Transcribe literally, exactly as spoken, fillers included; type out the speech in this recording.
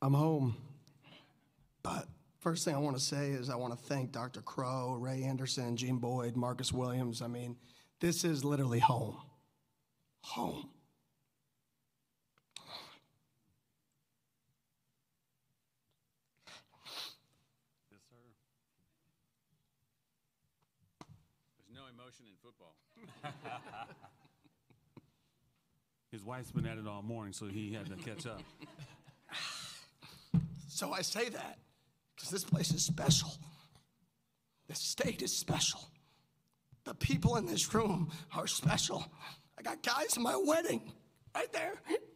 I'm home. But first thing I want to say is I want to thank Doctor Crow, Ray Anderson, Gene Boyd, Marcus Williams. I mean, this is literally home. Home. Yes, sir. There's no emotion in football. His wife's been at it all morning, so he had to catch up. So I say that because this place is special. The state is special. The people in this room are special. I got guys in my wedding right there.